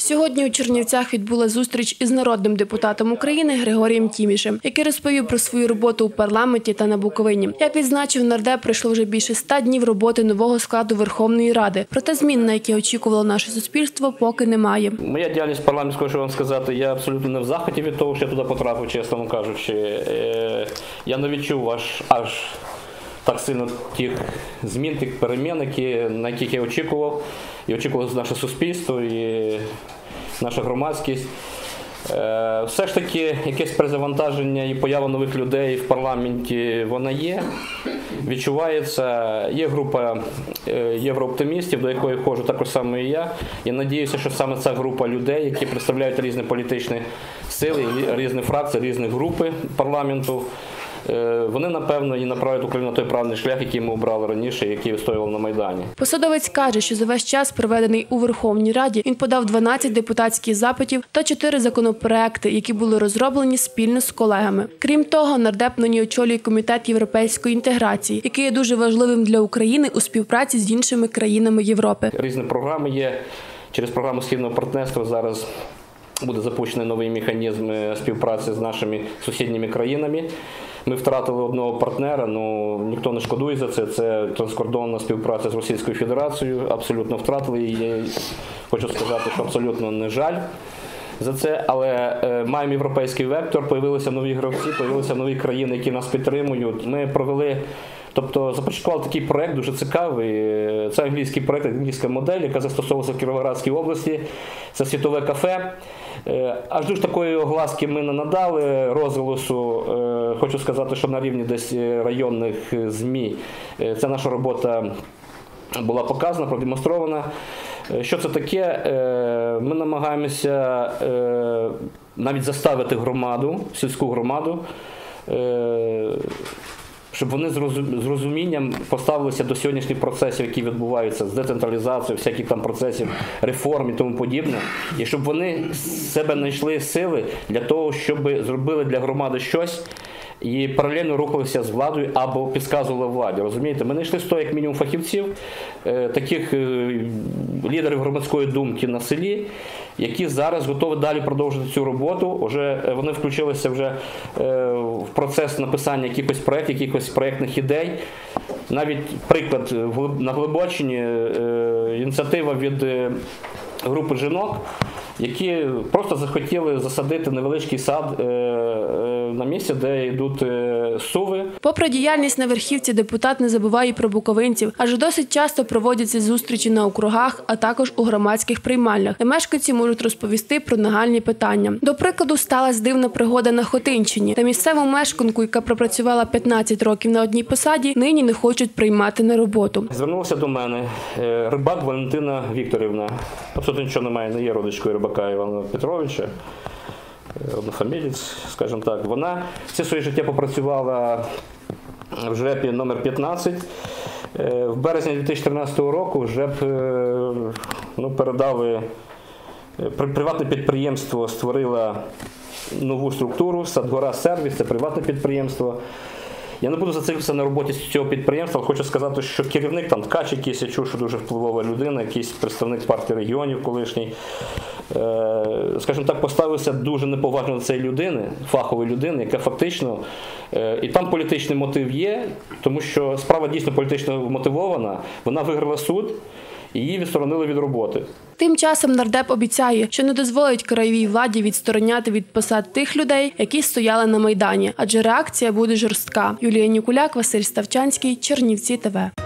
Сьогодні у Чернівцях відбула зустріч із народним депутатом України Григорієм Тімішем, який розповів про свою роботу у парламенті та на Буковині. Як відзначив нардеп, пройшло вже більше 100 днів роботи нового складу Верховної Ради. Проте змін, на які очікувало наше суспільство, поки немає. Моя діяльність парламентської, що вам сказати, я абсолютно не в захваті від того, що я туди потрапив, чесно кажучи. Я не відчув аж так сильно тих змін, тих перемін, на яких я очікував. І очікувало наше суспільство, і наша громадськість. Все ж таки, якесь перезавантаження і поява нових людей в парламенті, вона є, відчувається. Є група єврооптимістів, до якої ходжу також само і я. Я надіюся, що саме ця група людей, які представляють різні політичні сили, різні фракції, різні групи парламенту, вони, напевно, і направлять Україну на той правильний шлях, який ми обрали раніше, який вистоював на Майдані. Посадовець каже, що за весь час, проведений у Верховній Раді, він подав 12 депутатських запитів та 4 законопроекти, які були розроблені спільно з колегами. Крім того, нардеп нині очолює Комітет європейської інтеграції, який є дуже важливим для України у співпраці з іншими країнами Європи. Різні програми є. Через програму Східного партнерства зараз буде запущений новий механізм співпраці з нашими сусідніми країнами. Ми втратили одного партнера, ніхто не шкодує за це. Це транскордонна співпраця з Російською Федерацією. Абсолютно втратили її. Хочу сказати, що абсолютно не жаль за це. Але маємо європейський вектор, появилися нові гравці, появилися нові країни, які нас підтримують. Ми провели, започаткували такий проєкт дуже цікавий. Це англійський проєкт, англійська модель, яка застосовувалася в Кіровоградській області. Це світове кафе. Аж дуже такої огласки ми не надали розголосу. Хочу сказати, що на рівні десь районних ЗМІ ця наша робота була показана, продемонстрована. Що це таке? Ми намагаємося навіть заставити громаду, сільську громаду, щоб вони з розумінням поставилися до сьогоднішніх процесів, які відбуваються, з децентралізацією, всяких там процесів, реформ і тому подібне. І щоб вони з себе знайшли сили для того, щоб зробили для громади щось і паралельно рухалися з владою або підказували владі. Розумієте? Ми знайшли 100 як мінімум фахівців, таких лідерів громадської думки на селі, які зараз готові далі продовжити цю роботу. Вони включилися вже в процес написання якихось проєктних ідей. Навіть приклад на Глибочині, ініціатива від групи жінок, які просто захотіли засадити невеличкий сад на місці, де йдуть суви. Попри діяльність на верхівці, депутат не забуває про буковинців, адже досить часто проводяться зустрічі на округах, а також у громадських приймальнях, де мешканці можуть розповісти про нагальні питання. До прикладу, сталася дивна пригода на Хотинщині, де місцеву мешканку, яка пропрацювала 15 років на одній посаді, нині не хочуть приймати на роботу. Звернулася до мене рибак Валентина Вікторівна. Абсолютно нічого немає, не є родичкою рибака Івана Петровича. Однофамілець, скажімо так. Вона все своє життя попрацювала в ЖЕПі номер 15. В березні 2014 року ЖЕП передали, приватне підприємство створило нову структуру, Садгора сервіс, це приватне підприємство. Я не буду зациклитися на роботі цього підприємства, але хочу сказати, що керівник, там Ткач якийсь, я чув, що дуже впливова людина, якийсь представник партії регіонів колишній, скажімо так, поставився дуже неповажно до цієї людини, фахової людини, яка фактично, і там політичний мотив є, тому що справа дійсно політично мотивована, вона виграла суд, і її відсторонили від роботи. Тим часом нардеп обіцяє, що не дозволить краєвій владі відстороняти від посад тих людей, які стояли на Майдані, адже реакція буде жорстка. Юлія Нікуляк, Василь Ставчанський, Чернівці ТВ.